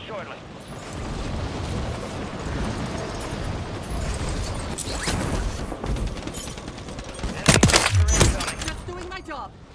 shortly. Enemy sector incoming. Just doing my job.